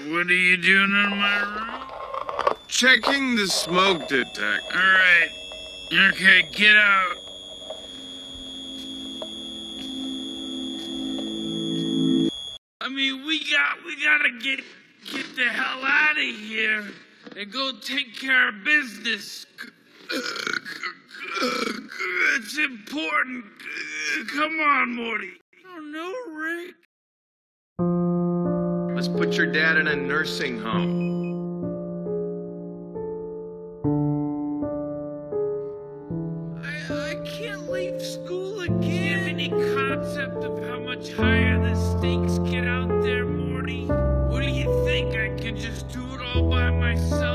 What are you doing in my room? Checking the smoke detector. Alright. Okay, get out. I mean, we gotta get the hell out of here and go take care of business. It's important. Come on, Morty. Oh no, Rick. Let's put your dad in a nursing home. I can't leave school again. Do you have any concept of how much higher the stakes get out there, Morty? What do you think? I can just do it all by myself?